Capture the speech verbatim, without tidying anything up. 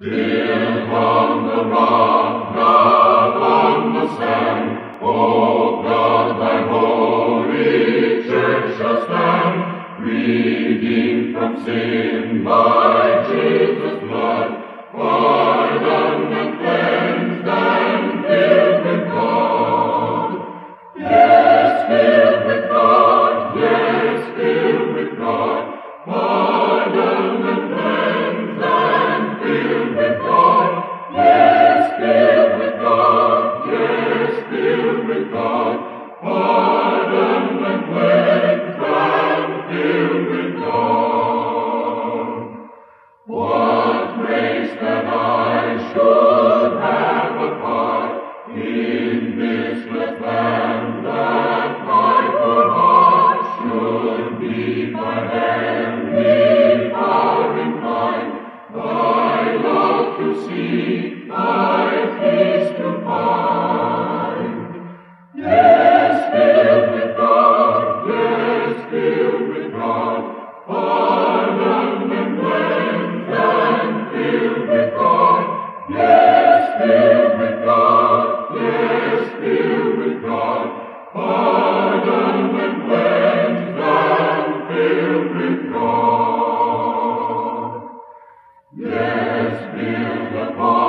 Built on the rock, not on the sand, O God, thy holy church shall stand, redeemed from sin by Jesus' blood, pardoned and cleansed and filled with God. Yes, filled with God, yes, filled with God, pardoned and cleansed and filled with God. Yes, filled with God, yes, filled with God, pardoned and cleansed and filled with God. What grace that I should have a part in this blessed land, that my poor heart should be by heavenly power inclined, thy love to see, thy peace to find. Yes, filled with God, yes, filled with God, pardoned and cleansed and filled with God. Yes, filled with God, yes, filled with God, pardoned and cleansed and filled with God. Yes, built upon